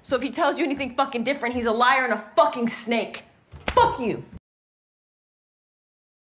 So if he tells you anything fucking different, he's a liar and a fucking snake. Fuck you.